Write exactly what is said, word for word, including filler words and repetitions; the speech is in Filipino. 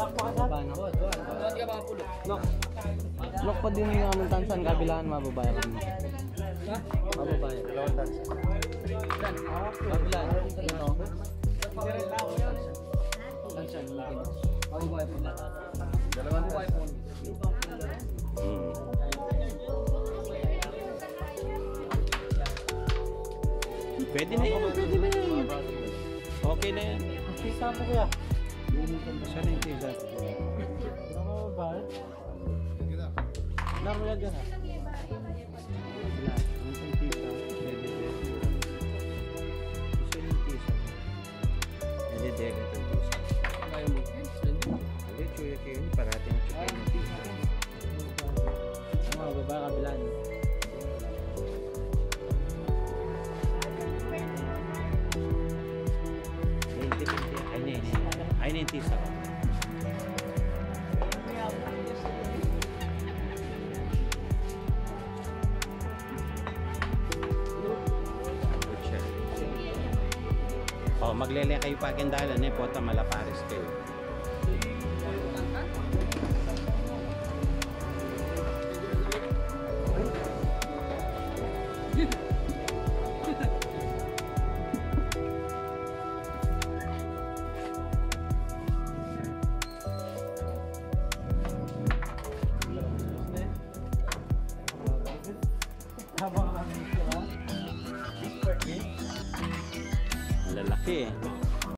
Nok. Nok pa din yung among tansan kabilaan mababaya kami. Ha? Mababaya. Dalawang tansan. Kabilaan. Ano? Tansan. Mababaya po na. Dalawang tansan. Hmm. Pwede na yan. Pwede na yan. Okay na yan. Pisa mo kaya. Saan yung pisa? Ano ba? Laro yan dyan ha? Wala. Ano yung pisa? Pwede din. Saan yung pisa? Pwede din itong pisa. Ayaw mo. Alit, suya kayo. Parating at kayo ng pisa. Ano ba? Kabilaan. Ay na yung tisa ko. Oh, maglele kayo pakindalan eh. Pota malapares kayo. Lalaki eh.